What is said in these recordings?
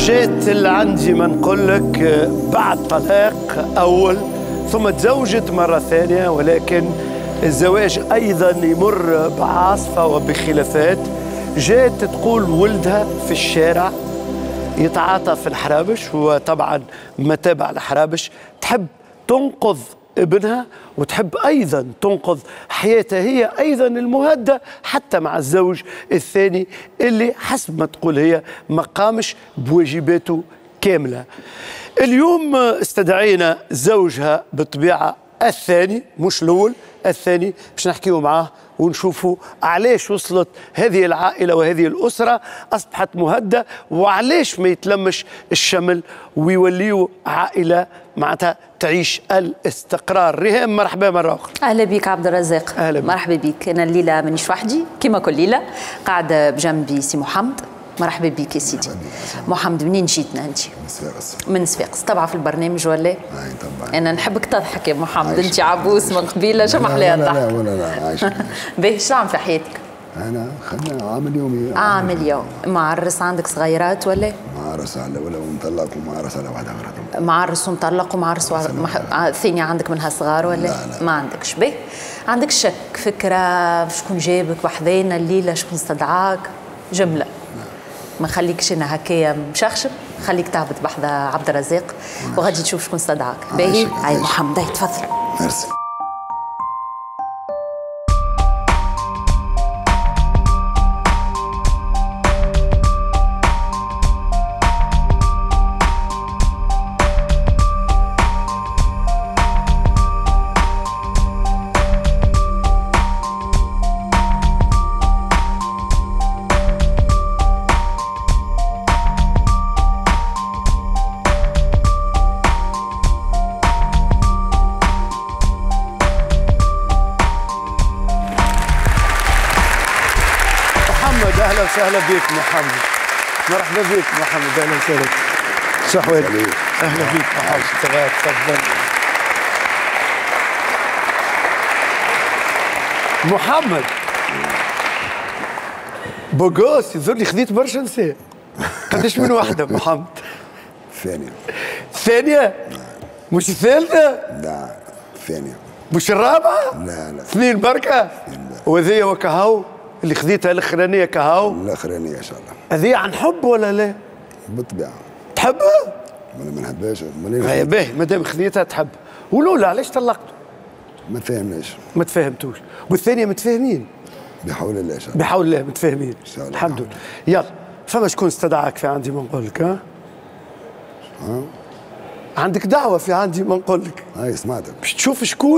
جيت اللي عندي ما نقول لك بعد طلاق أول ثم تزوجت مرة ثانية، ولكن الزواج أيضا يمر بعاصفة وبخلافات. جيت تقول ولدها في الشارع يتعاطى في الحرابش، وطبعا متابع الحرابش، تحب تنقذ ابنها وتحب أيضا تنقذ حياتها هي أيضا المهدة حتى مع الزوج الثاني اللي حسب ما تقول هي ما قامش بواجباته كاملة. اليوم استدعينا زوجها بالطبيعة الثاني، مش الأول، الثاني، باش نحكيو معاه ونشوفوا علاش وصلت هذه العائلة وهذه الأسرة أصبحت مهدة، وعلاش ما يتلمش الشمل ويوليوا عائلة معناتها تعيش الاستقرار. ريهام مرحبا مرة أخرى. أهلا بك عبد الرزاق. أهلا بك. مرحبا بك. أنا الليلة مانيش وحدي كما كل ليلة، قاعدة بجنبي سي محمد. مرحبا بك يا سيدي. محمد منين جيتنا أنت؟ من صفاقس. من صفاقس. طبعا في البرنامج ولا؟ أي طبعا. أنا نحبك تضحك يا محمد، أنت عبوس من قبيلة شو محلاها الضحك. لا ولا لا عايش. باهي شو عم في حياتك؟ أنا خدنا عامل يومي. عامل يوم. معرس عندك صغيرات ولا؟ معرس على ولا ومطلق ومعرس على واحدة غيرها. معرس ومطلق ومعرس ثانية عندك منها صغار ولا؟ لا. ما عندكش. باهي عندك شك فكرة شكون جابك وحدينا الليلة، شكون استدعاك؟ جملة ما خليكش انا هكايا مشخشب، خليك تهبط بحذا عبد الرزاق وغادي تشوف شكون استدعاك. باهي هاي محمد هاي تفضل. ميرسي. أهلا بك محمد. مرحبا بك محمد. أهلا وسهلا. شو أحوالك؟ أهلا بك محمد. تفضل. محمد بوغوس يظهر لي خذيت برشا نساء. قداش من واحدة محمد؟ ثانية. ثانية؟ مش الثالثة؟ لا ثانية. مش الرابعة؟ لا. اثنين بركة؟ وذي وكهو اللي خذيتها الاخرانيه كهو؟ الاخرانيه ان شاء الله. هذه عن حب ولا لا؟ بالطبيعه. تحبها؟ انا ما نحبهاش. هيا باهي ما دام خذيتها تحب. ولولا علاش طلقتوا؟ ما تفاهمناش. ما تفاهمتوش. والثانيه متفاهمين؟ بحول الله ان شاء الله. بحول الله متفاهمين ان شاء الله. الحمد لله. يلا فما شكون استدعاك في عندي ما نقول لك؟ ها؟ عندك دعوه في عندي ما نقول لك. هاي سمعتك. باش تشوف شكون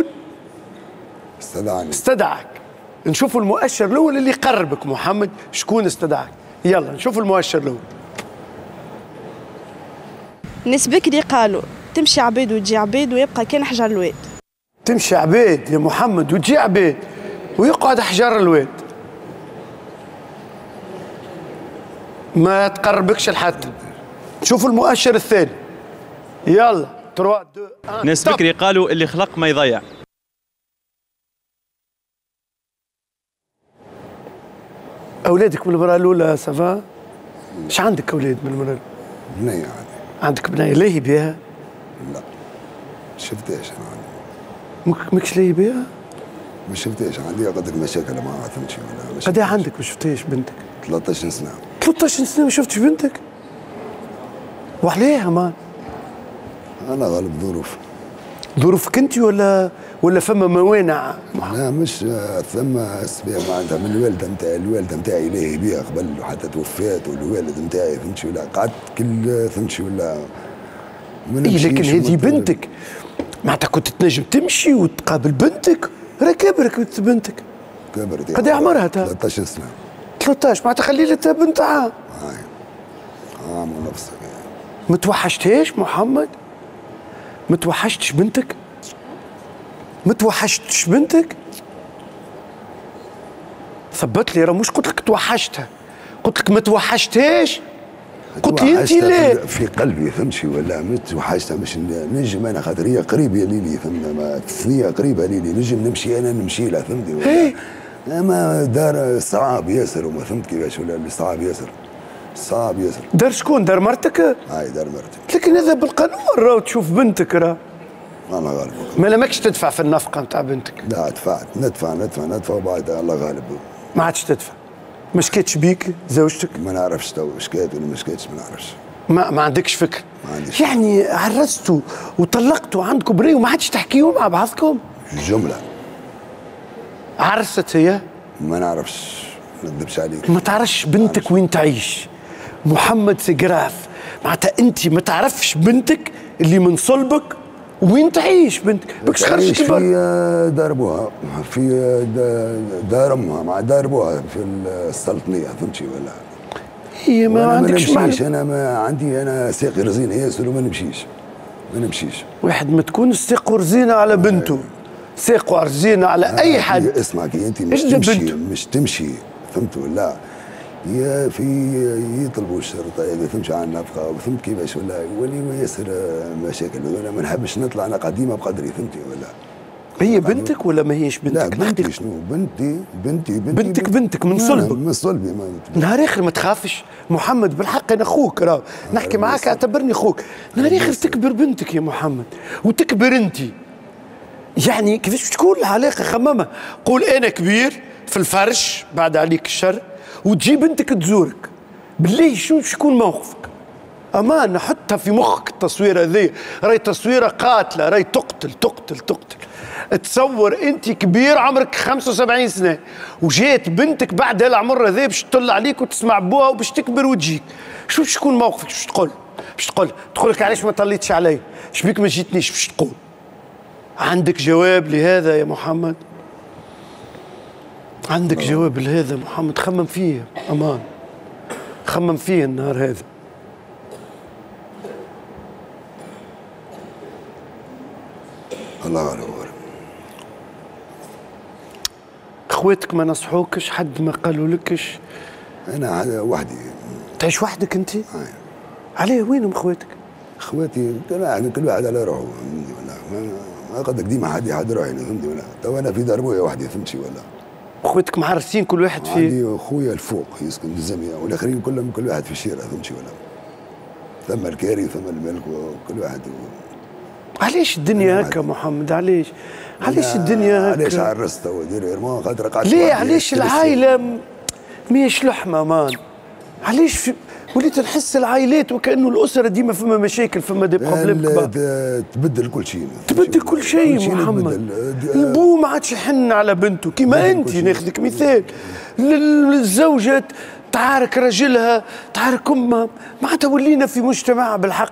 استدعاك. نشوفوا المؤشر الاول اللي يقربك محمد، شكون استدعاك. يلا نشوفوا المؤشر الاول. ناس بكري قالوا تمشي عبيد وتجي عبيد ويبقى كان حجر الواد. تمشي عبيد يا محمد وتجي عبيد ويقعد حجر الواد، ما تقربكش لحتى. نشوفوا المؤشر الثاني. يلا 3 2 1. ناس بكري قالوا اللي خلق ما يضيع. أولادك من المرأة الأولى سافا؟ ايش عندك أولاد من المرأة الأولى؟ بنية عندي. عندك بنية لاهي بها؟ لا شفتهاش أنا عندي. ماكش لاهي بها؟ ما شفتهاش، عندي قدك مشاكل معها تمشي ولا. قد عندك ما شفتهاش بنتك؟ 13 سنة. 13 سنة ما شفتش بنتك؟ وعليها مان؟ أنا غالب ظروف. ظروفك أنت ولا فما موانع؟ لا مش ثم اسباب معناتها من الوالده نتاعي لاهي بها قبل وحتى توفات، والوالد نتاعي فهمتش ولا قعدت كل فهمتش ولا. اي لكن هذه بنتك معناتها كنت تنجم تمشي وتقابل بنتك، راه كبرت بنتك. كبرت. قد عمرها؟ 13 سنه. 13 معناتها خلي لها بنت عام. عام ونص. ما توحشتهاش محمد؟ ما توحشتش بنتك؟ ما توحشتش بنتك؟ ثبت لي، راه مش قلت لك توحشتها، قلت لك ما توحشتهاش. قلت لي انت لا في قلبي فهمتي ولا ما توحشتها. مش نجم انا خاطر هي قريبه ليلي فهمنا، الثنيه قريبه ليلي، نجم نمشي انا نمشي لها فهمتي ولا. اما دار صعاب ياسر وما فهمت كيفاش ولا صعاب ياسر. صعب ياسر. دار شكون؟ دار مرتك؟ هاي دار مرتي. لكن هذا بالقانون راهو تشوف بنتك راه. الله غالب. ما ماكش تدفع في النفقه نتاع بنتك. لا دفعت ندفع وبعد الله غالب. ما عادش تدفع. ما شكيتش بيك زوجتك؟ ما نعرفش تو شكيت ولا ما شكيتش ما نعرفش. ما عندكش فكر. ما عنديش. يعني عرستوا وطلقتوا عندكم بري وما عادش تحكيوا مع بعضكم؟ جمله. عرست هي؟ ما نعرفش ما نكذبش عليك. ما تعرفش بنتك وين تعيش. محمد سجراف معناتها انت ما تعرفش بنتك اللي من صلبك وين تعيش بنتك. بكش خرج كبر. في دار ابوها في دار امها مع دار ابوها في السلطنيه فهمتي ولا؟ هي ما عندكش ما نمشيش انا ما عندي انا ساقي رزين ياسر وما نمشيش ما نمشيش. واحد ما تكون ساقو رزينه على بنته ساقو رزينه على اي حد. اسمع كي انت مش تمشي فهمت ولا؟ يطلبوا الشرطه اذا فهمت على النفقه وفهمت كيفاش ولا يولي ياسر مشاكل. انا ما نحبش نطلع انا قديمه بقدري فهمتي ولا؟ هي بنتك ولا ما هيش بنتك؟ لا بنتي شنو بنتك من صلبك. من صلبي. نهار اخر ما تخافش محمد بالحق انا اخوك راه نحكي معاك اعتبرني اخوك. نهار اخر تكبر بنتك يا محمد وتكبر انت يعني كيفاش تكون العلاقه خممها. قول انا كبير في الفرش بعد عليك الشر وتجي بنتك تزورك بالله شو شكون موقفك؟ امان حطها في مخك التصويره ذي راهي تصويره قاتله راهي تقتل. تصور انت كبير عمرك 75 سنه وجات بنتك بعد هالعمر ذي باش تطل عليك وتسمع بوها وباش تكبر وتجيك. شو شكون موقفك؟ باش تقول لك علاش ما طليتش علي؟ شبيك ما جيتنيش؟ باش تقول عندك جواب لهذا يا محمد؟ عندك جواب لهذا محمد؟ خمم فيه امان خمم فيه النهار هذا. الله غالب. اخواتك ما نصحوكش؟ حد ما قالوا لكش؟ انا وحدي. تعيش وحدك انت؟ عليه وينهم اخواتك؟ اخواتي كل واحد على روحه ما قدك ديما حد روحي فهمتي ولا؟ تو انا في دار ابويا وحدي فهمتي ولا؟ اخواتك معرسين كل واحد في؟ عندي اخويا الفوق يسكن في الزمية والاخرين كلهم كل واحد في الشارع فهمتي ولا؟ ثم الكاري ثم الملك وكل واحد علاش الدنيا هكا محمد؟ علاش الدنيا هكا؟ علاش عرست ودير ما خاطر قعدت ليه علاش العائله ماهيش لحمه مان؟ علاش وليت نحس العائلات وكانه الاسره ديما فما مشاكل فما دي بروبليم تبدل كل شيء محمد. البو ما عادش يحن على بنته كيما انت. ناخذك مثال الزوجه تعارك راجلها تعارك امها معناتها ولينا في مجتمع بالحق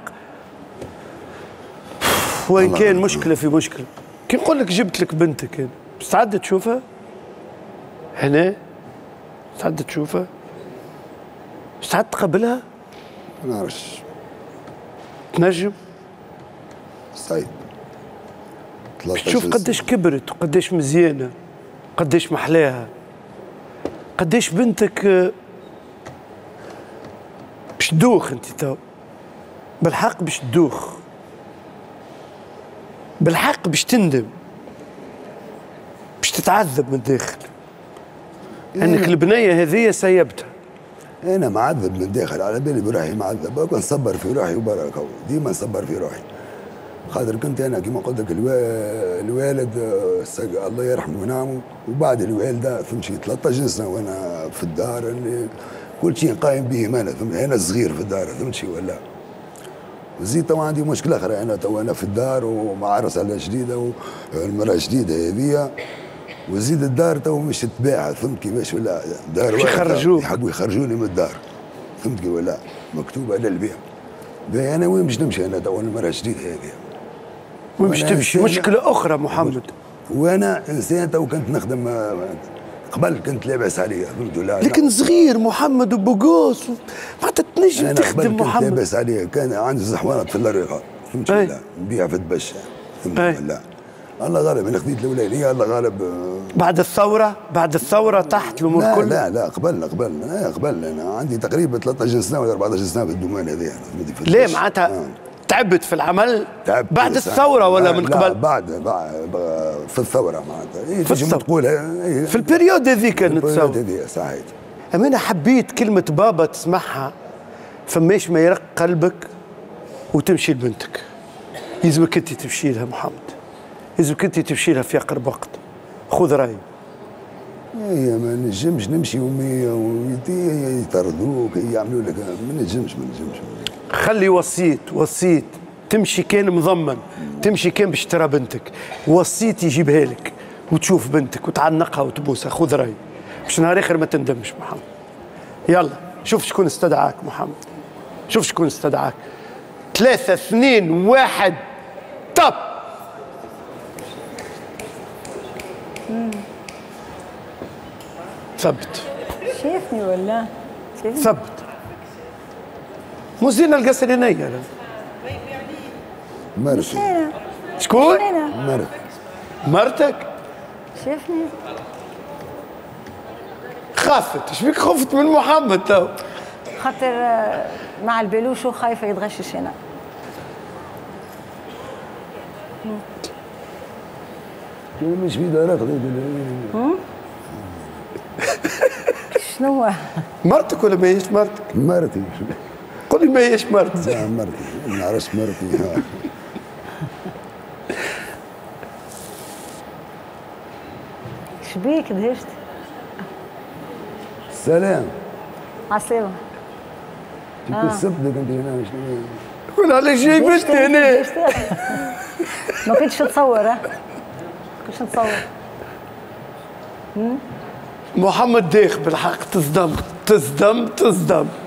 وين كان مشكله في مشكله. كي نقول لك جبت لك بنتك مستعد تشوفها هنا؟ مستعد تشوفها؟ مستعد تقبلها؟ ما نعرفش. تنجم؟ صعيب. تشوف قداش كبرت وقداش مزيانه قداش محلاها قداش بنتك باش تدوخ انت تو بالحق باش تدوخ بالحق باش تندم باش تتعذب من الداخل انك البنيه هذه سيبتها. انا معذب من الداخل على بالي بروحي معذب نصبر في روحي وبرك ديما نصبر في روحي خاطر كنت انا كما قلت لك الوالد الله يرحمه وينعمه وبعد الوالده فهمتي 13 سنه وانا في الدار اللي كل شيء قايم به انا فهمت انا صغير في الدار فهمتي ولا وزيد تو عندي مشكله اخرى انا في الدار ومعرس على جديده والمراه جديده هذيا وزيد الدار تو مش تتباع فهمت كيفاش ولا دار يخرجوك يحبوا يخرجوني من الدار فهمت كيف ولا مكتوبه للبيع انا وين باش نمشي انا تو المراه الجديده هذه وين باش تمشي؟ مشكله اخرى محمد. وانا انسان تو كنت نخدم قبل كنت لاباس عليا فهمت ولا لكن صغير محمد وبوغوس معناتها تنجم تخدم محمد. كنت لاباس عليا كان عندي زحوانات في اللريقه فهمت ولا نبيع في الدبشه فهمت ولا الله غالب انا خديت الاولانيه الله غالب بعد الثوره تحت الامور كلها. لا قبل انا عندي تقريبا 13 سنه ولا 14 سنه في الدومان هذا ليه معناتها تعبت في العمل بعد الثوره ولا من قبل؟ بعد في الثوره معناتها في الثوره تقولها في البريود هذيك كانت الثوره هذه صحيح. انا حبيت كلمه بابا تسمعها فماش ما يرق قلبك وتمشي لبنتك. يلزمك انت تمشي لها محمد، يلزمك انت تمشي لها في اقرب وقت. خذ رايي. هي ما نجمش نمشي يطردوك يعملوا لك، ما نجمش. خلي وصيت تمشي كان مضمن، تمشي كان باش ترى بنتك، وصيت يجيبها لك وتشوف بنتك وتعنقها وتبوسها. خذ رايي باش نهار اخر ما تندمش محمد. يلا شوف شكون استدعاك محمد، شوف شكون استدعاك. 3 2 1 طب. ثبت. شافني ولا؟ شافني؟ ثبت. مو زينة القصرينية. مرتي. شكون؟ مرتك؟ شافني؟ خافت. ايش بيك خفت من محمد تو؟ خاطر مع البلوش وخايفة يتغشش هنا. مش في دارات شنو؟ مرتك ولا ما هيش مرتك؟ مرتي. قول لي ما هيش مرتك. لا مرتي، ما نعرفش مرتي. شبيك دهشت؟ سلام. عالسلامة. كيف سبتك انت هنا شنو؟ قول علاش جايبتني هنا؟ ما كنتش نتصور ما كنتش نتصور. محمد داخ بالحق. تصدم.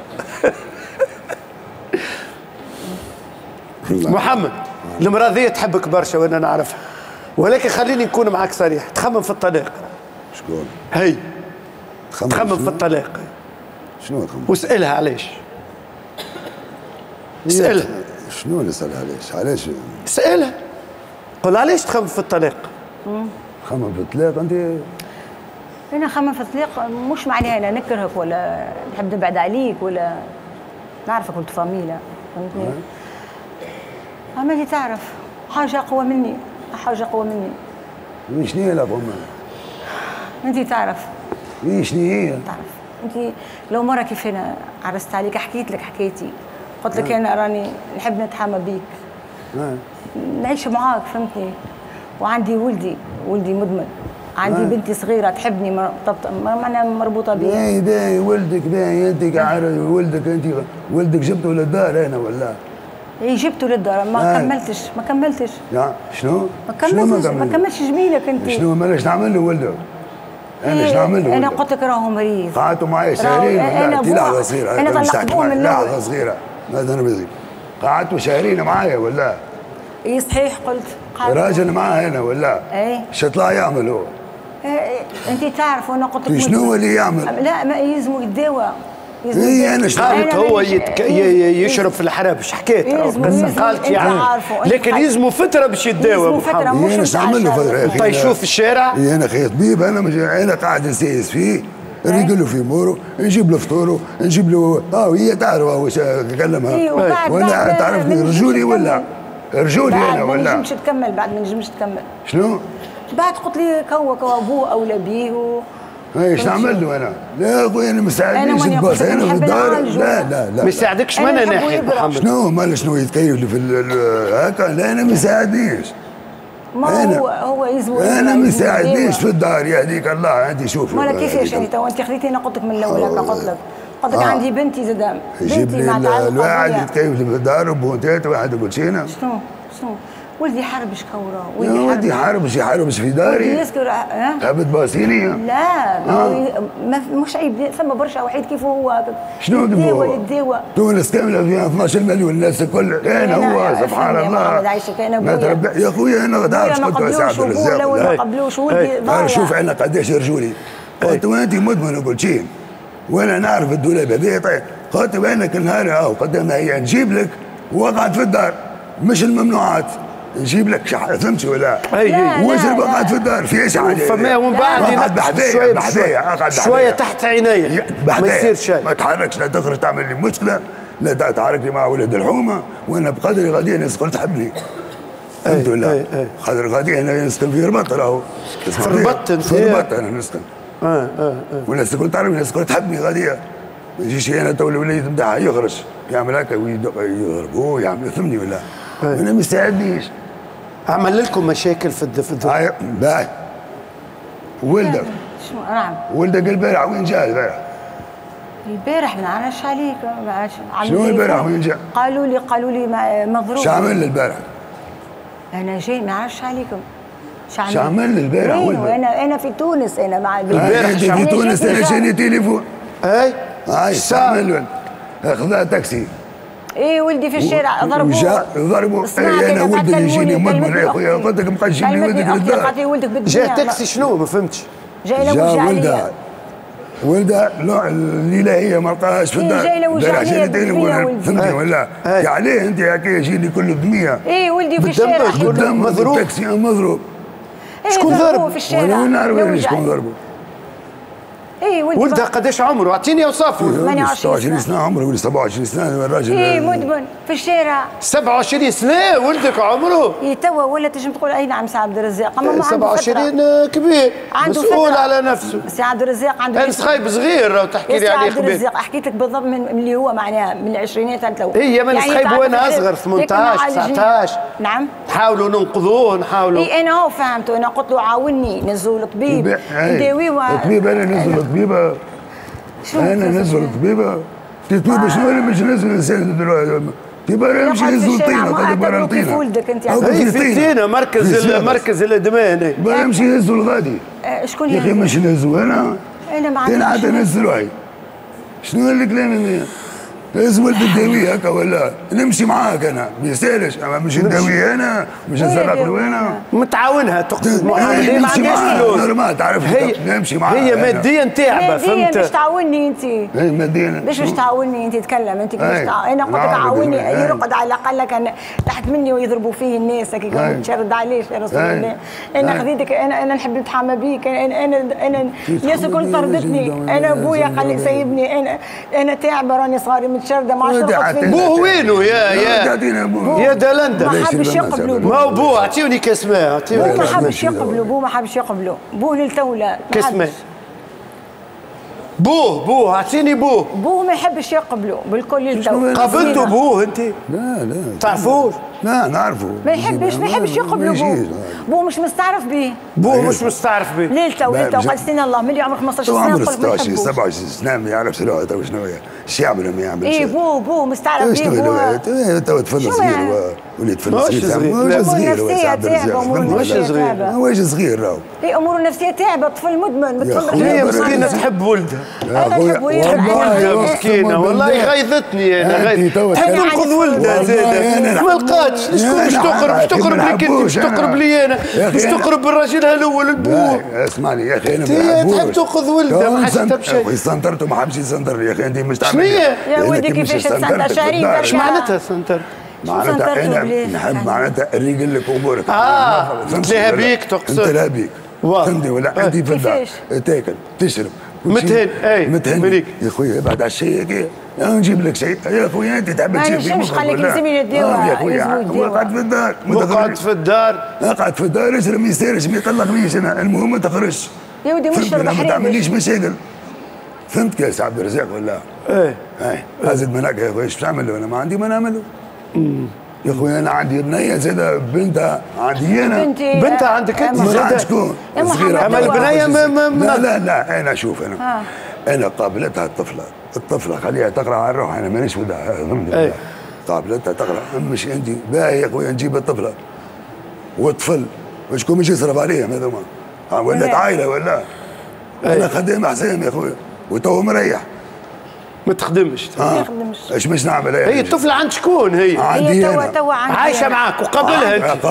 محمد المرأة ذي تحبك برشا وانا نعرفها، ولكن خليني نكون معك صريح. تخمم في الطلاق. شكون؟ هي تخمم في الطلاق. شنو تخمم؟ واسألها علاش. اسألها. شنو نسألها علاش؟ اسألها. قول علاش تخمم في الطلاق. خمم في الطلاق انت؟ انا خمم في الطلاق مش معناها انا نكرهك ولا نحب نبعد عليك ولا نعرفك ولد فاميلا، فهمتني؟ اما انت تعرف حاجه اقوى مني. شنو هي الأقوى؟ انت تعرف. شنو هي؟ تعرف انت لو مره كيف انا عرست عليك حكيت لك حكايتي، قلت لك انا راني نحب نتحامى بيك، نعيش معاك، فهمتني؟ وعندي ولدي مدمن، عندي بنتي صغيره تحبني، معناها مربوطه بي. باهي ولدك، باهي انت عارف ولدك جبته للدار انا ولا؟ اي جبته للدار. ما كملتش. لا شنو؟ ما كملتش جميلك انت. شنو مالاش نعمل له ولده؟ انا ايش نعمل له؟ انا قلت لك راهو مريض. قعدتوا معايا شهرين. انا لحظه صغيره. انا طلعتوه من الاول. لحظه صغيره. ماذا انا بزيد؟ قعدتوا شهرين معايا ولا؟ اي صحيح قلت. راجل معاه هنا ولا؟ اي. شطلع يعمل هو؟ انت تعرف وانا قلت لك شنو اللي يعمل؟ لا ما يلزمو يتداوى. انا قالت هو يشرب في الحراب. ايش حكيت؟ قالت يعني لكن يلزموا فتره باش يتداوى. انا ايش نعمل له فتره؟ طيشوه في الشارع. انا خي طبيب، انا قاعد نسيس فيه، نريق له في اموره، نجيب له فطوره، نجيب له هي تعرف هو كلمها. وانا تعرفني رجولي ولا؟ رجولي انا ولا؟ ما نجمش تكمل. بعد ما نجمش تكمل. شنو؟ بعد قلت لي كوا ابوه اولى بيه. ايش نعمل له انا؟ لا اخويا انا ما ساعدنيش الباص هنا في الدار. لا ما يساعدكش من ناحيه محمد. شنو مال شنو يتكيف لي في هكا؟ لا انا ما يساعدنيش. ما هو يزور. انا ما يساعدنيش في الدار يهديك الله. انت شوف مالا كيفاش انت تو انت خذيتي. انا قلت لك من الاول هكا قلت لك عندي بنتي زاد. يجيب لي الواحد يتكيف لي في الدار وبونتات واحد يقول شينا. شنو ولدي حربش كورة. ولدي حربش في داري. ولدي يسكر. عبد باسيني. لا مش عيب. ثم برشا وحيد كيف هو. شنو الدواء تونس كامله فيها 12 مليون الناس الكل. كان هو سبحان الله. ما تربح يا خويا. انا ما تعرفش كنت اساعد الرزاق. ما قبلوش ولدي ضايع. شوف انا قداش رجولي. قلت وانت مدمن قلت شين وانا نعرف الدولاب هذا. طيب قلت انا كل نهار قدامها هي نجيب لك وقعد في الدار مش الممنوعات. نجيب لك فهمت ولا؟ واجرب قاعد في الدار فيش حاجه. فما ومن بعد شويه تحت عيني ما يصير شيء. ما تحركش، لا تخرج تعمل لي مشكله، لا تحرك لي مع ولد الحومه، وانا بقدري غادي الناس الكل تحبني. فهمت ولا؟ قدر غادي انا نسكن في رباط راهو. في رباط في رباط انا نسكن. والناس الكل تعرف، الناس الكل تحبني غاديه. ما يجيش انا تو الوليد نتاعها يخرج يعمل هكا ويضربوه يعمل يثمني ولا انا ما يساعدنيش. عمل لكم مشاكل في الدفاع؟ باهي ولدك شنو؟ نعم ولدك البارح وين جاء البارح؟ البارح ما نعرفش عليك. شنو البارح وين جاء؟ قالوا لي مضروب. شو عمل البارح؟ انا جاي ما نعرفش عليكم. شو عمل البارح؟ انا في تونس انا مع البارح في تونس انا جاني تليفون. اي شو عمل؟ خذا تاكسي. ايه ولدي في الشارع ضربوه. ضربوا انا ولدي يجيني مدمن يا خويا قلت لك بقى تجيب لي ولدك للدار. جا تاكسي شنو ما فهمتش؟ جاي له وجع ولدها الليله هي ما لقاهاش في الدار. جاي له وجع فهمتني ولا؟ عليه انت هكا يجيني كل دميه. ايه ولدي في الشارع قدام مضروب تاكسي مضروب. شكون ضربه في الشارع؟ انا وين نعرف شكون ضربه. ايه ولدها قداش عمره؟ اعطيني اوصافه. 27 سنه عمره ولا 27 سنه الراجل. ايه مدمن في الشارع. 27 سنه ولدك عمره؟ ايه توا ولا تنجم تقول اي نعم سي عبد الرزاق. اما 27 كبير مسؤول على نفسه. سي عبد الرزاق عنده انت خايب صغير لو تحكي لي عليه سي عبد الرزاق حكيت لك بالضبط من اللي هو معناها من العشرينات لو هي من خايب وانا اصغر 18 19. نعم نحاولوا ننقذوه نحاولوا. اي انا هو فهمته انا قلت له عاوني نزلوا الطبيب نداويه. الطبيب انا نزل الطبيبه. انا نزل الطبيبه. الطبيبه شنو اللي مش نزل الانسان دلوقتي؟ طيبه يمشي يهزوا الطينه قد برا الطينه. ولدك انت هي في الطينه مركز الادمان. يمشي يهزوا الغادي. شكون يا اخي مش نهزوا انا ما عنديش. انا عاد نهزوا هاي. شنو الكلام هذا؟ لازم ولد نداويه هكا ولا نمشي معاك انا ما يسالش اما مش نداويه انا مش نسرق له انا متعاونها تقصد محمد. هي ما عندهاش فلوس ما تعرف نمشي معاها. هي ماديا تعبه فهمت. ماديا مش تعاوني انت. هي ماديا مش تعاوني انت تتكلم انت انا قلت لك عاوني يرقد على الاقل كان تحت مني ويضربوا فيه الناس هكا تشرد عليه يا رسول الله. انا خذيتك انا نحب نتحامى بيك انا الناس الكل طردتني. انا ابويا قال لي سيبني انا تعبه راني صغاري متشرده ما عادش. بوه وينه يا دلندا؟ ما حبش يقبلوا ما هو بوه اعطيوني كاسماء. بوه ما حبش يقبلوا بوه ما حبش يقبلوا بوه للتولى كاسماء. بوه اعطيني بوه ما يحبش يقبلوا بالكل للتولى. قابلتوا بوه انت؟ لا تعرفوش؟ لا نعرفه. ما يحبش يقبلوا بوه مش مستعرف به. بوه مش مستعرف به. ليلته قال سنين الله ملي عمرك 15 سنه عمره 16 27 سنه ما يعرفش له تو شنو هي ايش يعمل ما يعملش. ايه بوه مستعرف به. شنو تو تفل صغير وليد فل صغير. ماهوش صغير. ماهوش صغير راهو. ايه اموره النفسيه تعبه طفل مدمن. هي مسكينه تحب ولدها. تحب ولدها مسكينه والله غيظتني انا تحب تنقذ ولدها زاده ما لقاتش. شكون باش تقرب لك انت باش تقرب لي انا باش تقرب بالراجل الاول البوه. اسمعني يا اخي انا ما تحب تنقذ ولدها ما حسيتها بشيء. اخوي سنترته ما حبش يسنتر يا اخي انت مش تعمل. يا ولدي كيفاش تسنتر شهرين ايش معناتها سنتر؟ معناتها انا نحب معناتها نريقل لك امورك. انت لها بيك تقصد؟ انت لها بيك فهمتني ولا انت في الدار تاكل تشرب متهن متهن يا خويا ابعد على الشيء هكا نجيب لك شيء يا خويا انت تحب تشرب في مخك خليك لازمني الدواء يا خويا اقعد في الدار اقعد في الدار اشرب ما يسالش ما يطلقنيش انا المهم ما تخرجش يا ودي مشرب ما تعمليش مشاكل فهمت يا سي عبد الرزاق ولا؟ ايه هازد منك يا خويا ايش تعمل انا ما عندي ما نعمله. يا خويا انا عندي بنيه زاده بنتها عندي انا. بنتها عندك انت زاده؟ شكون؟ صغيره اما البنيه لا انا شوف انا قابلتها الطفله خليها تقرا على الروح انا مانيش وداها فهمتني. قابلتها تقرا مش انت باهي يا خويا نجيب الطفله والطفل وشكون مش يصرف عليهم هذوما ولات عائله ولا؟ انا خدام حسام يا خويا وتو مريح ما تخدمش. ايش باش نعمل؟ هي الطفله عند شكون هي؟ عندي توا عايشه معاك وقابلها انت؟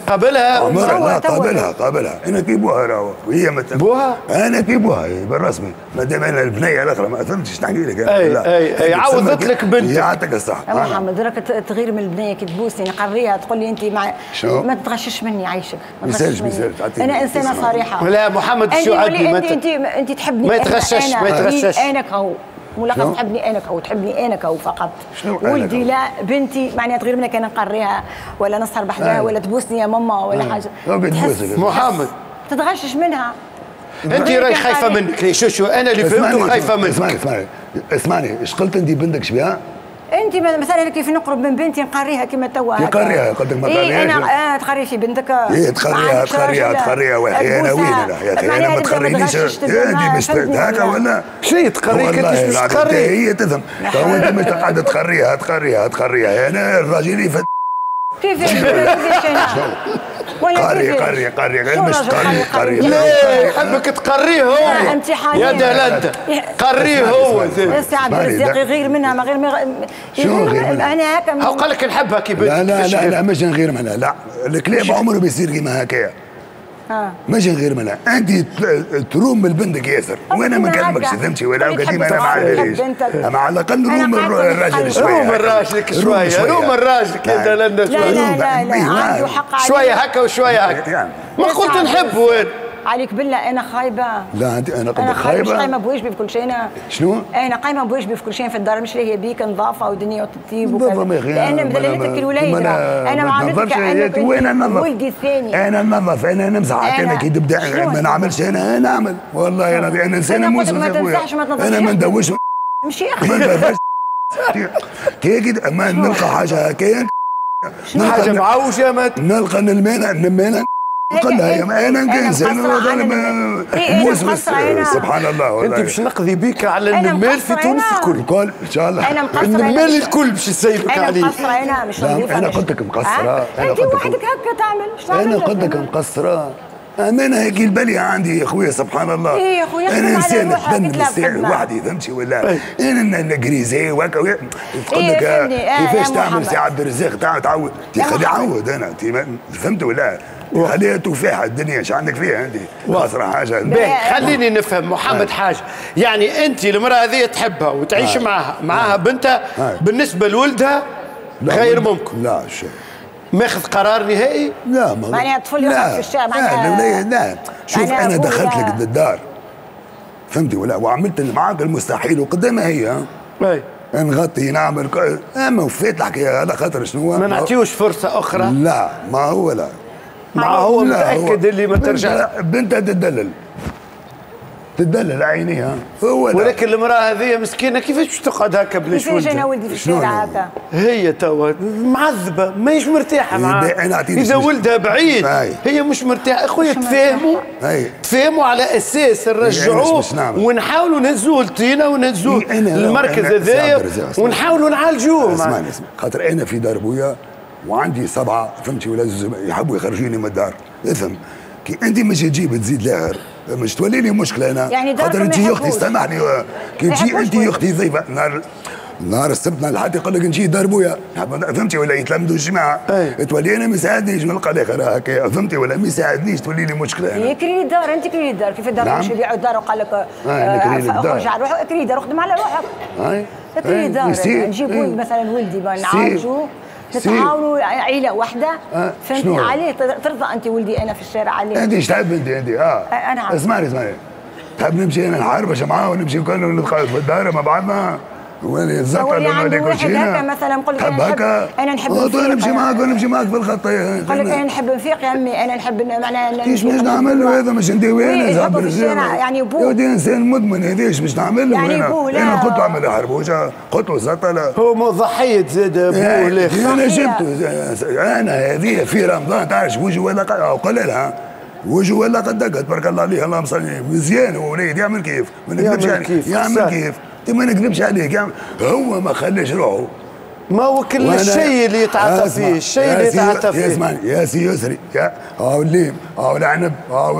قابلها انا كي بوها راهو وهي بوها؟ انا كي بوها بالرسمي ما دام انا البنيه الاخرى ما فهمتش نحكي لك. اي عوضت لك بنتك. يعطيك الصحه. يا محمد راك تغير من البنيه كي تبوسني نقريها تقول لي انت ما تغشش مني عايشك. ما تغشش انا انسانه صريحه. لا محمد شو عدي انت تحبني ما يتغشش انا كهو ملخص تحبني انا كهو تحبني انا كهو فقط. ولدي لا بنتي معناها تغير منك انا نقريها ولا نسهر بحدها ولا تبوسني يا ماما ولا حاجه. محمد تتغشش منها انت راهي خايفه منك ليه؟ شو انا اللي فهمته خايفه منك. اسمعني ايش قلت انت بنتك شبيها؟ انت مثلا كيف نقرب من بنتي نقريها كما توا هكا. تقريها قلت لك ما تقريهاش. انا تقري في بنتك. تقريها وحيانا وين يا اخي انا ما تقرينيش انت مش هكا ولا شنو تقريك انت مش تقري؟ هي تفهم تو انت مش قاعد تقريها انا الراجل يفد كيف قري مش قري لا يحبك تقريه هو يا دلنت قريه هو سي عبد الرزاق غير منها ما غير شنو غير منها؟ انا هكا هو قال لك نحبها كي بنت. لا مش نغير منها لا الكلام عمره بيصير كيما هكايا مش نغير منها انت تروم من بنتك ياسر وانا ما نكلمكش فهمتي ولا قديم انا ما عنديش اما على الاقل روم الراجل شويه روم الراجلك شويه روم الراجلك يا دلنت لا عنده حق عليك شويه هكا وشويه هكا ما قلت نحبه وين عليك بالله انا خايبه. لا انت انا قلت خايبه. مش قايمه بواجبي في كل شيء انا. شنو؟ انا قايمه بواجبي في كل شيء في الدار مش اللي هي بيك نظافه ودنيا وتطيب وكذا. لان مدللتك الولايد انا ما عملتش وين ننظف؟ ولدي الثاني انا ننظف انا نمسح انا كي تبدا ما نعملش انا نعمل والله انا انسان موسم ما تمسحش ما تنظفش انا ما ندوش مشي كي كده ما نلقى حاجه هكايا حاجه معوجه ما نلقى المانع قلها انا كانسان سبحان الله والله. انت باش نقضي بيك على النمال في تونس الكل ان شاء الله النمال الكل باش نسيبك عليه. انا مقصره انا مش نظيفه. انا قلت لك مقصره. انت وحدك هكا تعمل انا قلت لك مقصره. انا هيك البليه عندي يا خويا سبحان الله. ايه يا خويا انا انسان نخدم وحدي فهمتي ولا انا نجريزي وهكا تقول لك كيفاش تعمل سي عبد الرزاق تعود خلي عود انا فهمت ولا خليها تفاحه الدنيا ايش عندك فيها انت خسره حاجه. خليني نفهم محمد حاجه يعني انت المراه هذه تحبها وتعيش معاها بنتها بالنسبه لولدها غير ممكن. لا شيء ماخذ قرار نهائي؟ لا معناها الطفل يقعد في الشارع لا شوف انا دخلت لك الدار فهمتي ولا وعملت معاك المستحيل وقدامها هي اي نغطي نعمل اما وفات الحكايه على خاطر شنو ما نعطيوش فرصه اخرى. لا ما هو لا ما هو متاكد اللي ما ترجع بنتها تدلل عينيها هو لا. ولكن المراه هذه مسكينه كيفاش باش تقعد هكا بلاش ولد؟ كيفاش انا ولدي في الشارع هكا؟ هي توا معذبه ماهيش مرتاحه معاه. اذا ولدها بعيد هي مش مرتاحه. اخويا تفاهموا على اساس نرجعوه ونحاولوا نهزوه لطينه ونهزوه المركز هذايا ونحاولوا نعالجوه. اسمعني خاطر انا في دار بويا وعندي 7 فهمتي ولا يحبوا يخرجوني من الدار. افهم كي انت مش تجيب تزيد لاهر مش تولي لي مشكله انا يعني خاطر انت يا اختي سامحني كي تجي انت يا اختي ضيفه نهار السبت الحد يقول لك نجي دار بويا فهمتي ولا يتلمدوا الجماعه تولي انا ما يساعدنيش نلقى الاخر هكا فهمتي ولا ما يساعدنيش تولي لي مشكله انا. كري دار انت كري دار كيف الدار مش يبيعوا الدار وقال لك اخرج على روحك كري دار اخدم على روحك. كري دار نجيب ولد مثلا ولدي نعالجوه نتعاونوا عيله واحده فهمتني عليه ترضى انت ولدي انا في الشارع عليه. انت ايش تحب انت انا اسمعني تحب نمشي انا نحاربش معاه ونمشي كلنا نتقابل في الدار مع بعضنا وين الزقه ولا عنده واحد هكا مثلا نقول لك انا نحب نمشي معاك في الخط نقول لك انا نحب نفيق يا امي انا نحب معناها ايش باش نعمل له هذا مش ندير وين يحبوا في الشارع يعني ابوه يا ودي انسان مدمن هذا ايش باش نعمل له يعني ابوه لا انا قلت له اعمل حربوشه قلت له زقه لا هو ضحيه زاد ابوه لا انا جبته انا هذه في رمضان تعرف وجهه ولا قال لها وجهه ولا قد دقت تبارك الله عليه اللهم صل مزيان وليد يعمل كيف ما نكذبش عليه يعمل كيف ما نكذبش عليك هو ما خلاش روحه ما هو كل الشيء اللي يتعاطى فيه الشيء اللي يتعاطى فيه. اسمعني يا سي يسري يا الليم العنب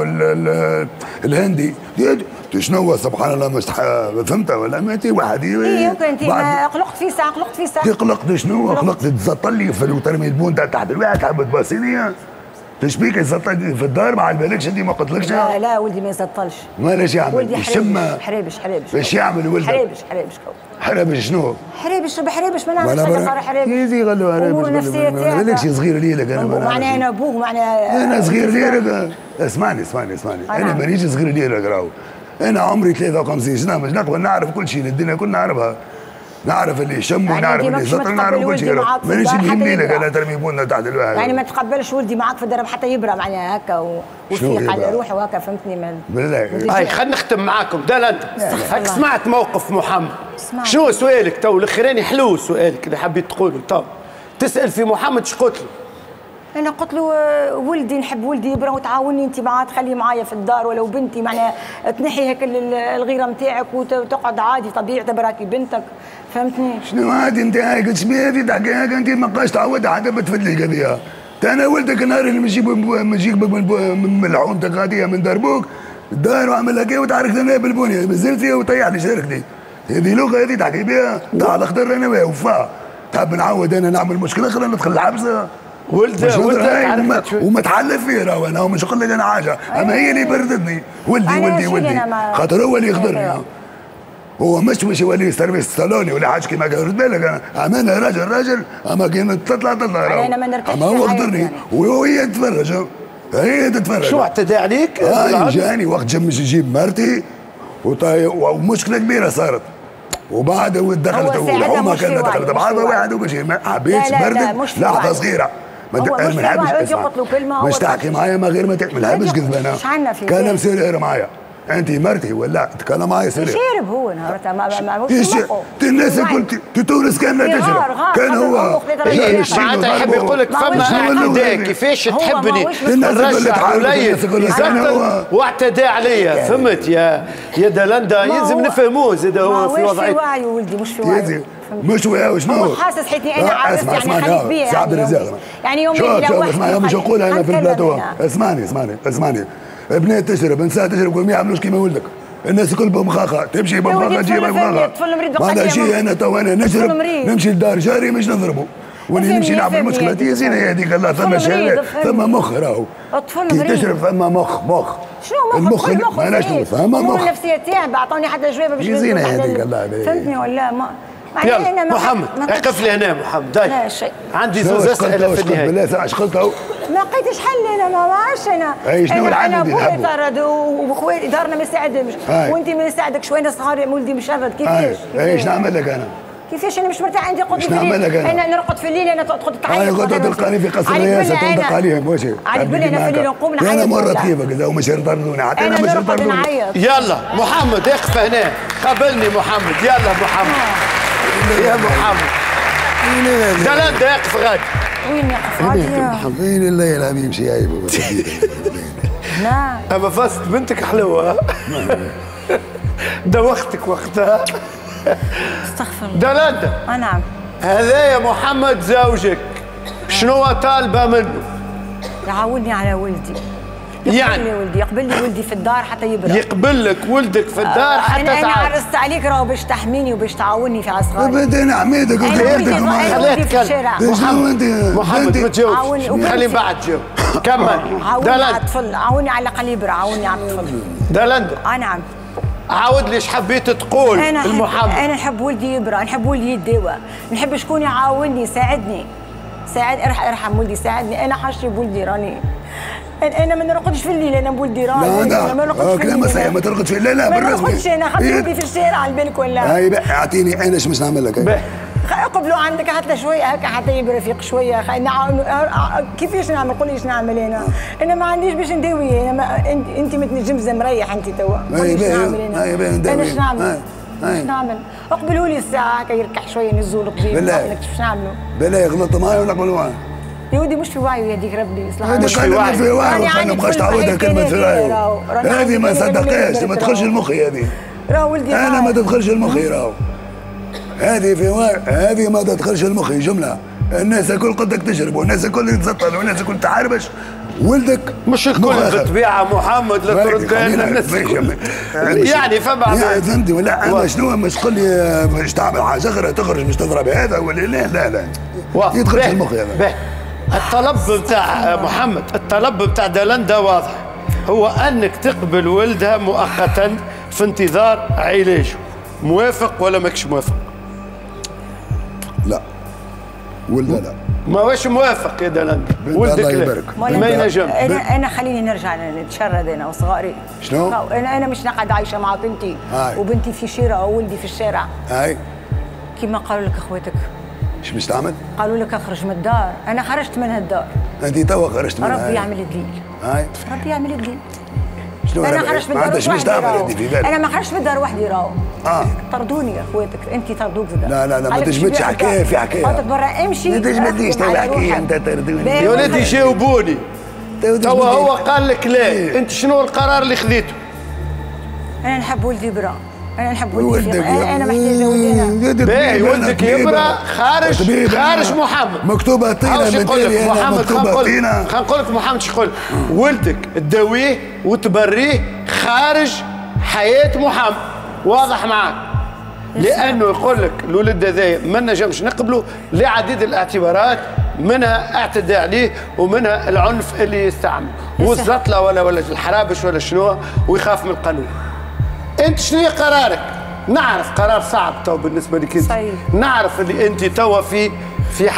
الهندي شنو سبحان الله مش فهمت ولا ما انت واحد انت ما قلقت في ساعه قلقت شنو قلقت تزطلي في وترمي البون تحت الواحد تحب تباصيني تشبيك يزطل في الدار ما عجبالكش انت ما قلتلكش؟ لا ولدي ما يزطلش. مالاش يعمل؟ ولدي حريبش ايش يعمل ولدك؟ حريبش شنو؟ حريبش ما نعرفش حاجه حريبش. يزي قال له حريبش مالكش صغير ليلك انا معناها انا ابوه معناها انا صغير ليلك اسمعني انا مانيش صغير ليلك راهو انا عمري 53 سنه مش نقبل نعرف كل شيء الدنيا كلها نعرفها نعرف اللي يشم يعني ونعرف اللي يسطر نعرف كل شيء. مانيش نجي لك انا ترمي بونا تحت الواحد. يعني ما تقبلش ولدي معاك في الدرب حتى يبرى معناها هكا ويفيق على روحه وهكا فهمتني. بالله هاي خلينا نختم معاكم دلال. هاك سمعت موقف محمد. شنو سؤالك تو الاخراني حلو سؤالك اللي حبيت تقوله تو تسال في محمد اش قلت له؟ انا قلت له ولدي نحب ولدي يبرى وتعاوني انت معاه تخليه معايا في الدار ولو بنتي معناها تنحي هيك الغيره نتاعك وتقعد عادي طبيعي تبراكي بنتك فهمتني. شنو عادي انت هاي قلت شبيه هذه تحكي هاك انت ما بقاش تعودها حتى بتفدلك هذه. انا ولدك النهار اللي نجيك من العونتك غاديه من دربوك الدار وعمل لك وتعارك انا بالبنيه نزلت فيها وطيحني شاركتي. هذه لغه هذه تحكي بها تاع الاخضر انا وياه وفاء. تحب نعود انا نعمل مشكله خلينا ندخل الحبس. ولدك وما تحلف فيه راهو انا مش نقول لك انا حاجه اما هي اللي بردتني. ولدي خاطر هو اللي يخبرني. هو مش ولي سيرفيس صالوني ولا حاجه كيما قلت بالك انا انا راجل اما كي تطلع اما هو خبرني وهي تتفرج. هي تتفرج. شو اعتدى عليك؟ جاني وقت جمش يجيب مرتي ومشكله كبيره صارت وبعد دخلت الحومه كانت دخلت بعضها واحد وكل شيء ما حبيتش بردت لحظه صغيره. ما نحبش مش تحكي معايا ما غير ما نحبش كذب انا. كان مسير معايا انت مرتي ولا تكلم معايا سيري. يشرب هو نهارتها ما الناس الكل تونس كان تشرب كان هو معناتها يحب يقول لك فما اعتداء كيفاش تحبني نرجع وليد واعتدى عليا فهمت يا دلندا يلزم نفهموه زاد هو في وضعيه. مش في وعي ولدي مش في وعي. مش وعي شنو هو حاسس حيتني انا عرفت يعني خليك بيها عبد الرزاق يعني يوم اسمعني مش نقولها انا في البلاتو. اسمعني بنات تشرب نساء تشرب وما يعملوش كيما ولدك. الناس الكل بمخاخه تمشي بمخاخه تجيب بمخاخه. ما هذا شيء انا تو انا نشرب نمشي لدار جاري مش نضربه واللي نمشي نعمل مشكله هي زينه هذيك الله ثم شهاده ثم مخ راهو. كي تشرب ثم مخ شنو مخ ماناش ثم مخ النفسيه تاعي اعطوني حتى جوابه باش زينه هذيك الله فهمتني ولا ما يلا محمد اقف لي هنا محمد لا شيء عندي زوز اسئله في النهايه. بالله اش قلت اهو ما لقيتش حل انا ما عادش انا. شنو الحل انا ابوي طرد وخواتي دارنا ما يساعدناش وانت ما يساعدك شويه ناس صغار ولدي مشرد كيفاش؟ ايش نعمل لك انا؟ كيفاش انا مش مرتاح عندي قدرة في الليل انا نرقد في الليل انا تدخل تعيط. انا قلت تلقاني في قصر الرئاسه تنطق عليهم واش على بالي انا في الليل نقوم نعيط. انا مرة كيفك اذا مش يطردوني حتى انا مش يطردوني. يلا محمد اقف هنا قابلني محمد. يلا محمد يا محمد دلال يقف غادي. وين يقف غادي؟ وين الله العظيم يمشي جايبه لا اما فاست بنتك حلوه دوختك وقتها. استغفر الله. دلال نعم هذا يا محمد زوجك شنو طالبه منه؟ يعاوني على ولدي. يعني يقبل لي ولدي في الدار حتى يبرى. يقبل لك ولدك في الدار حتى انا عرست عليك راهو باش تحميني وباش تعاوني في اصغاري. انا حميدك ولدي في الشارع. محمد ما تجاوبش خلي بعد تجاوب. كمل. عاوني على الطفل عاوني على قليبر عاوني على الطفل. دلندة نعم. عاود لي ايش حبيت تقول المحمد. انا نحب ولدي يبرى نحب ولدي يداوى نحب شكون يعاوني يساعدني ارحم ولدي ساعدني. انا حاجتي بولدي راني انا ما نرقدش في الليل انا بولدي راني. لا ما نرقدش في الليل. صحيح ما ترقدش في الليل. لا بالرسمي ما نرقدش انا خلي ولدي في الشارع على بالك ولا. هاي اعطيني انا ايش نعمل لك. قبلوا عندك حتى شويه هكا حتى يبرى يفيق شويه. كيفاش نعمل؟ قول لي ايش نعمل انا ما عنديش باش نداوي. انا انت ما تنجمش مريح انت توا. قول لي ايش نعمل انا ايش نعمل؟ ايش نعمل؟ اقبلوا لي الساعه هكا يركح شويه نزول قبيل. بالله ايش نعملوا؟ بالله يغلط معايا ونقبلوا معاه. يا ودي مش في وعي يهديك ربي يصلحها. مش في وعي. في وعي وخلنا مابقاش تعودها كلمه في وعي. هذه ما صدقهاش ما تدخلش لمخي هذه. راهو ولدي انا ما تدخلش لمخي راهو. هذه في وعي هذه ما تدخلش لمخي جمله. الناس الكل قدك تشرب والناس الكل يتزطل والناس الكل تعربش. ولدك مش الكل بالطبيعه محمد لا ترد الناس يعني فما فهمتي ولا انا شنو مش تقول لي باش تعمل حاجه اخرى تخرج مش تضرب هذا ولا لا يدخلش المخ هذا. الطلب بتاع محمد الطلب بتاع دلندا واضح هو انك تقبل ولدها مؤقتا في انتظار علاجه. موافق ولا ماكش موافق؟ لا ولدها لا ما واش موافق يا دلندا. ولدك الله يبارك ما ينجم. انا خليني نرجع نتشرد انا وصغاري. شنو؟ انا مش نقعد عايشه مع بنتي وبنتي في شيره وولدي في الشارع. هاي كيما قالوا لك اخواتك. ايش باش تعمل؟ قالوا لك اخرج من الدار، انا خرجت من الدار. انت توا خرجت منها. ربي يعمل الدليل. هاي ربي يعمل الدليل. شنو انا خرجت من ما الدار عندكش باش تعمل انت في بالك. انا ما خرجت من الدار وحدي راهو. طردوني يا اخواتك، انت طردوك زاد. لا ما تجمدش حكايه في حكايه. قلت برا امشي. ما تجمدليش تو حكايه انت طردوني. يا ولدي جاوبوني. توا هو قال لك لا، انت شنو القرار اللي خذيته؟ انا نحب ولدي برا، انا نحب ولدي انا محتاجه ولدي انا. باهي ولدك يبرا خارج محمد. مكتوبه طينه من تالي محمد. مكتوبه طينه. خلينا نقول لك محمد شو يقول. ولدك تداويه وتبريه خارج حياه محمد، واضح معاك؟ لانه يقول لك الولد هذايا ما نجمش نقبله لعديد الاعتبارات، منها اعتداء عليه ومنها العنف اللي يستعمل والزطله ولا الحرابش ولا شنو، ويخاف من القانون. انت شنو قرارك؟ نعرف قرار صعب تو بالنسبه لك انت. صحيح. نعرف اللي انت توا في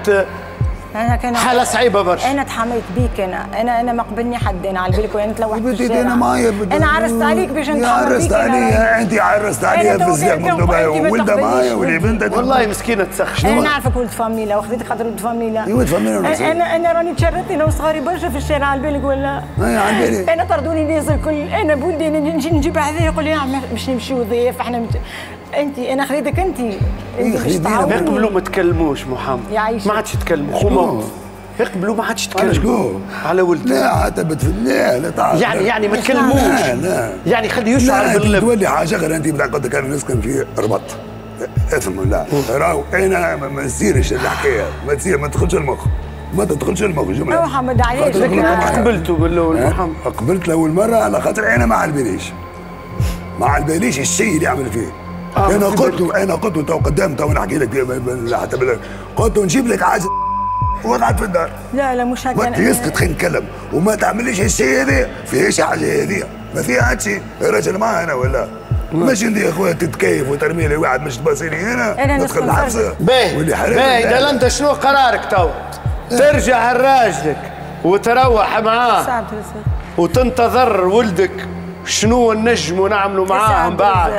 حاله صعيبه برشا. انا تحميت بيك، انا ما قبلني حد، انا على بالك وانا تلوحت في الشارع. انا معايا انا عرست عليك باش نتحمل بيك. عرست عليا انت، عرست عليا في الزيق مكتوبه ولدها معايا ولي بنتك. والله مسكينه تسخ. انا نعرفك ولد فاميلا وخذيتك خاطر ولد فاميلا. ولد فاميلا. انا راني تشردت انا وصغاري برشا في الشارع على بالك ولا؟ اي على بالي. انا طردوني الناس الكل، انا بولدي نجي نجيب هذا يقول لي باش نمشيو ضياف احنا انا خذيتك انت باش تعاوني. يقبلوا ما تكلموش محمد، ما عادش يتكلموا خو يقبلوا ما عادش يتكلموا على ولدك. لا عتبت في لا تعرف يعني ما تكلموش. لا يعني خليه يشعر باللب. تولي حاجه غير انت بتاع قلت لك انا نسكن في رباط افهم ولا راهو انا ما نسيرش الحكايه، ما تدخلش المخ، ما تدخلش المخ جمله. محمد عليك لكن قبلته بالاول محمد. قبلت لاول مره على خاطر انا ما على باليش الشيء اللي يعمل فيه. انا قلت له تو قدام تو نحكي لك حتى قلت له نجيب لك حاجه وقعت في الدار. لا مش هكا. وانت يسكت خلينا نتكلم وما تعمليش الشيء هذا، فيهاش حاجه هذه، ما فيها هادشي، الراجل معانا ولا ماشي انت يا اخويا تتكيف وترمي لي واحد مش تباصيني هنا ندخل الحبس. باهي ده انت شنو قرارك تو؟ ترجع لراجلك وتروح معاه وتنتظر ولدك شنو النجم ونعملوا معاه من بعد؟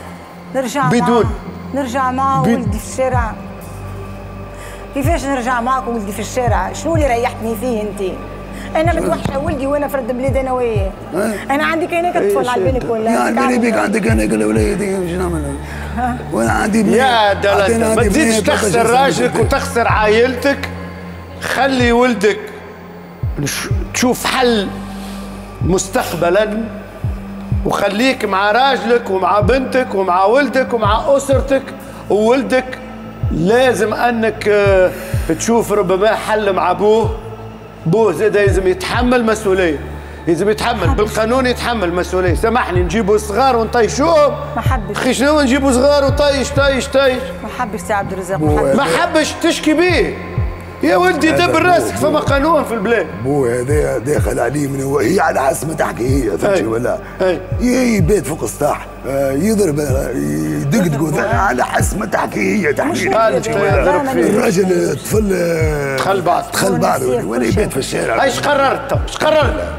نرجع معاه ولدي في الشارع. كيفاش نرجع معاك ولدي في الشارع؟ شنو اللي ريحتني فيه انت؟ انا متوحشه ولدي وانا فرد بلاد انا وياه. انا عندي كاينك طفل على بالك ولا؟ يعني بالي بيك عندك انا الاولاد واش نعمل؟ وانا عندي يا دلال ما تزيدش تخسر راجلك وتخسر عائلتك، خلي ولدك تشوف حل مستقبلا، وخليك مع راجلك ومع بنتك ومع ولدك ومع اسرتك. وولدك لازم انك تشوف ربما حل مع بوه زاد لازم يتحمل مسؤوليه، لازم يتحمل بالقانون، يتحمل مسؤوليه. سامحني نجيبوا صغار ونطيشوهم، ما حبش. اخي شنو نجيبوا صغار وطيش طيش ما حبش سي عبد الرزاق، ما حبش تشكي بيه يا ولدي. دبر راسك، فما قانون في البلاد. بو هذا داخل عليه من هو، هي على حسب ما تحكي هي، فهمتي ولا؟ يبات فوق السطح، يضرب يدقدقوا على حسب ما تحكي هي، تحكي الراجل الطفل دخل بعض ولا يبات في الشارع. ايش قررت تو؟ ايش قررت؟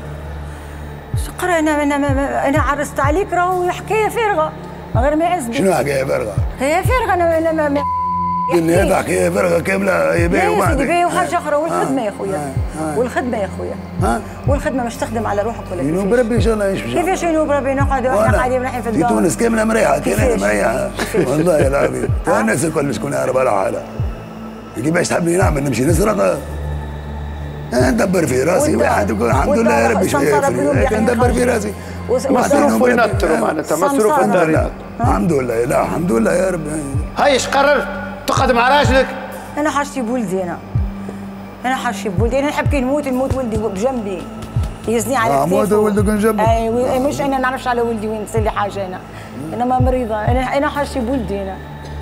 انا عرست عليك راهو حكايه فارغه غير ما يعزبك. شنو حكايه فارغه؟ حكايه فارغه. انا ما هذا حكايه فارغه كامله يبيع وما يبيع وحاجه اخرى. والخدمه يا خويا، والخدمه يا خويا، والخدمه مش تخدم على روحك ولا كيفاش؟ ينوب ربي ان شاء الله يشفي. كيفاش ينوب ربي؟ نقعدوا احنا قاعدين مريحين في الدار في تونس كامله مريحه، كاين مريحه والله العظيم. الناس الكل شكون يعرف على حاله. كيفاش تحبني نعمل؟ نمشي نسرق؟ ندبر في راسي واحد يقول الحمد لله يا ربي شويه ندبر في راسي. مصروف وينطروا معناتها مصروف الدار. الحمد لله. لا الحمد لله يا ربي. هاي ايش قررت؟ تقعد مع راجلك؟ انا حاجتي بولدي. انا حاجتي بولدي. انا نحب كي نموت ولدي بجنبي يهزني على كتافه. موت ولدك بجنبك؟ اي مش انا نعرفش على ولدي وين تصير لي حاجه. انا ما مريضه. انا حاجتي بولدي. انا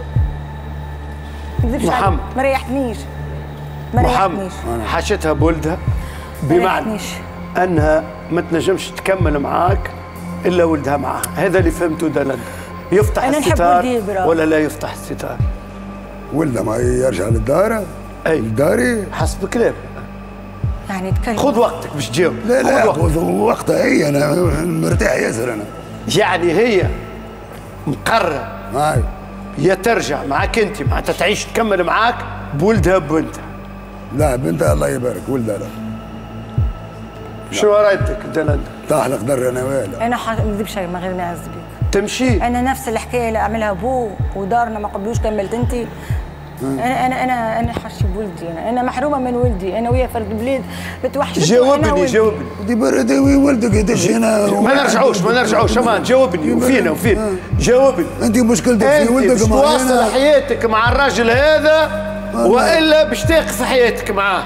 ما نكذبش عليك، ما ريحتنيش. محمد حاجتها بولدها، بمعنى انها ما تنجمش تكمل معاك الا ولدها معاها. هذا اللي فهمته دلال. يفتح الستار ولا لا يفتح الستار؟ ولدها ما يرجع للدار؟ اي لداري حسب كلام. يعني تكلم. خذ وقتك باش تجاوب. لا خذ وقتها. هي انا مرتاح ياسر. انا يعني هي مقرره يا ترجع معك انت معناتها تعيش تكمل معاك بولدها ببنتها. لا بنتها الله يبارك، ولدها لا. شنو رايتك انت لندن؟ تحلق در انا والو. انا ما نكذبش من غير ما يعز بيك. تمشي. انا نفس الحكايه اللي عملها ابوه ودارنا ما قبلوش كملت انت. انا حاشي بولدي، انا محرومه من ولدي، انا ويا فرد بلاد بتوحشت. جاوبني دي بردي ولدك يدش هنا. ما نرجعوش امان، جاوبني وفينا جاوبني. انت مشكلتك في ولدك. باش تواصل حياتك مع الراجل هذا والا باش تقف حياتك معاه؟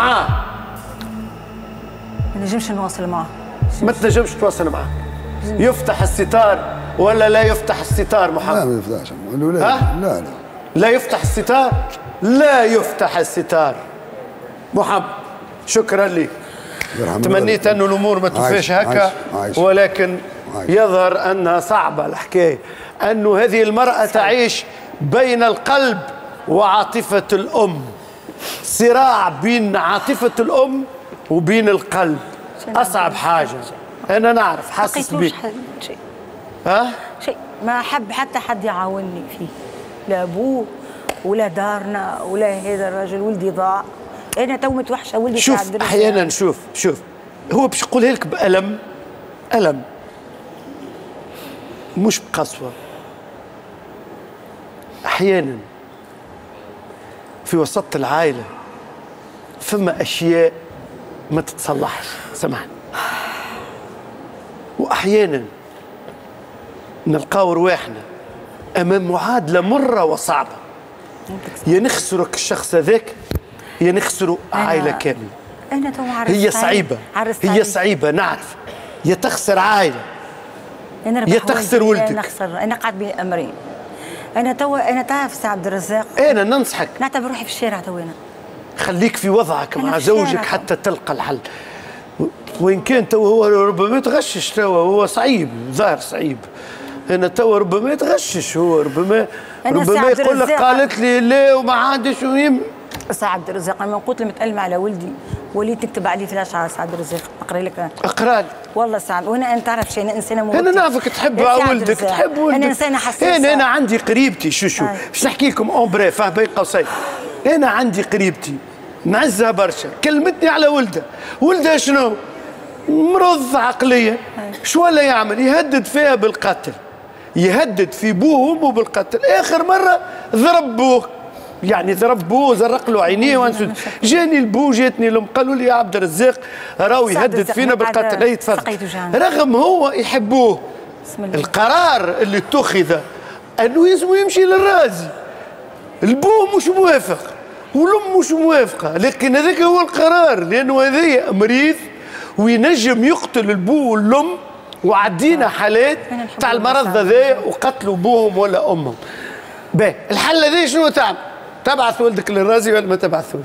ما نجمش نواصل معاه. ما تنجمش تواصل معاه. يفتح الستار ولا لا يفتح الستار محمد؟ لا ما يفتحش. لا لا يفتح الستار، لا يفتح الستار. محمد شكرا لك. تمنيت أن الأمور ما توفيش هكا، ولكن يظهر أنها صعبة الحكاية، أن هذه المرأة تعيش بين القلب وعاطفة الأم، صراع بين عاطفة الأم وبين القلب. أصعب حاجة. أنا نعرف حاسس بك. شيء ها؟ شيء ما أحب حتى حد يعاونني فيه، لا أبوه ولا دارنا ولا هذا الراجل. ولدي ضاع، أنا تو متوحشة ولدي. شوف أحيانا شوف هو باش يقولها لك بألم، ألم مش بقسوة. أحيانا في وسط العائلة فما أشياء ما تتصلحش، سامحني. وأحيانا نلقاو رواحنا أمام معادلة مرة وصعبة، يا نخسرك الشخص هذاك يا نخسروا عائلة كاملة. أنا تو هي صعيبة نعرف، يا تخسر عائلة يا تخسر ولدك. أنا قاعد بين أمرين. أنا تعرف سي عبد الرزاق، أنا ننصحك نعتبر روحي في الشارع تو. أنا خليك في وضعك مع زوجك حتى تلقى الحل. وإن كان تو هو ربما يتغشش، تو هو صعيب، ظاهر صعيب. أنا تو ربما يتغشش، هو ربما يقول لك قالت لي لا وما عادش سي عبد الرزاق، أنا من قلت متألمة على ولدي وليت تكتب عليه في الأشعار. سي عبد الرزاق أقرأ لك. أقرأ لي والله سعد. وأنا أنت تعرف شيء، أنا إنسانة موتة. أنا نعرفك تحب ولدك، تحب ولدك. أنا إنسانة حساسة. أنا عندي قريبتي شو باش نحكي لكم أون بريف بين قوسين. أنا عندي قريبتي نعزها برشا، كلمتني على ولدها شنو؟ مرض عقليا. شو ولا يعمل؟ يهدد فيها بالقتل، يهدد في بوه وامه بالقتل. اخر مره ضرب بوه، يعني ضرب بوه زرق له عينيه وانسد. جاني البو جاتني الام قالوا لي يا عبد الرزاق راهو يهدد فينا بالقتل. هي تفضل. رغم هو يحبوه. القرار اللي اتخذ انه يلزم يمشي للرازي. البو مش موافق والام مش موافقه، لكن هذاك هو القرار، لانه هذا مريض وينجم يقتل البو والام. وعدينا حالات تاع المرض هذا وقتلوا بوهم ولا امهم. باهي الحل هذا شنو تعمل؟ تبعث ولدك للرازي ولا ما تبعثوش؟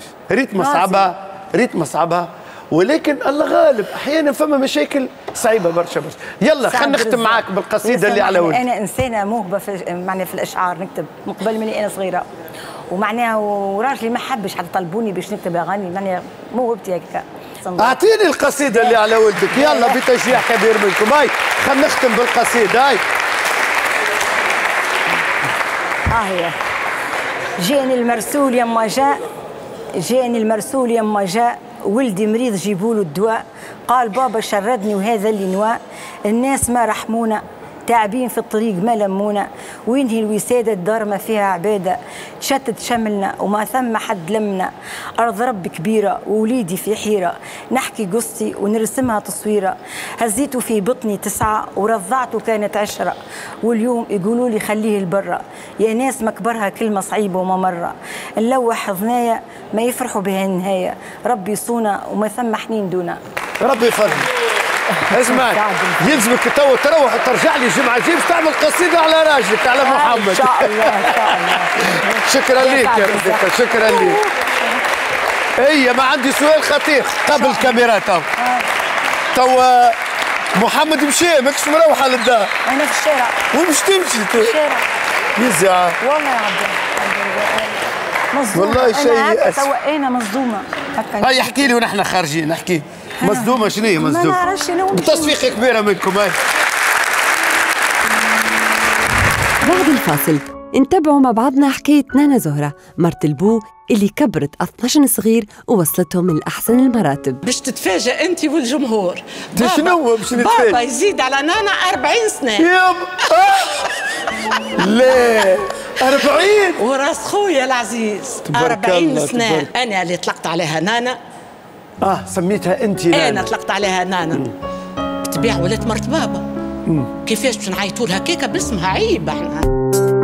ريت مصعبها، ولكن الله غالب. احيانا فما مشاكل صعيبه برشا. يلا خلينا نختم معاك بالقصيده اللي على ولدك. انا انسانه موهبه في الاشعار، نكتب من قبل مني انا صغيره، ومعناها وراجلي ما حبش حتى طلبوني باش نكتب اغاني، معناها موهبتي هكا. اعطيني القصيده اللي على ولدك يلا بتشجيع كبير منكم. هاي خلينا نختم بالقصيده. هاي هي جاني المرسول يما جاء ولدي مريض جيبوا له الدواء. قال بابا شردني وهذا اللي نواء. الناس ما رحمونا تعبين في الطريق ما لمونا. وينهي الوسادة الدار ما فيها عبادة. تشتت شملنا وما ثم حد لمنا. أرض رب كبيرة ووليدي في حيرة. نحكي قصتي ونرسمها تصويرة. هزيته في بطني 9 ورضعته كانت 10. واليوم يقولوا لي خليه البرة. يا ناس مكبرها كلمة صعيبة وما مرة. نلوح حضنايا ما يفرحوا بها النهاية. ربي يصونا وما ثم حنين دونا. ربي يفضل. اسمع يلزمك تو تروح وترجع لي الجمعه الجايه باش تعمل قصيده على راجلك على محمد. ان شاء الله ان شاء الله. شكرا ليك يا صديقي، شكرا ليك. هي ما عندي سؤال خطير قبل الكاميرا. تو محمد مشى ماكش مروحه للدار. انا في الشارع. ومش تمشي في الشارع يزعل والله يا عبد مصدومه. والله شيء انا مصدومه هكا. هاي احكي لي ونحن خارجين نحكي. مصدومه شنو هي مصدومه؟ ما نعرفش شنو. بتصفيقه كبيره منكم. هاي بعد الفاصل نتابعوا مع بعضنا حكاية نانا زهرة مرت البو اللي كبرت 12 صغير ووصلتهم لأحسن المراتب. باش تتفاجأ أنت والجمهور. شنو باش نتفاجأ؟ بابا يزيد على نانا 40 سنة. لا 40 وراس خويا العزيز 40 سنة. تبارك. أنا اللي طلقت عليها نانا. سميتها أنت نانا. أنا طلقت عليها نانا. بالطبيعة ولات مرت بابا. كيفاش باش نعيطوا لها كيكة باسمها؟ عيب احنا.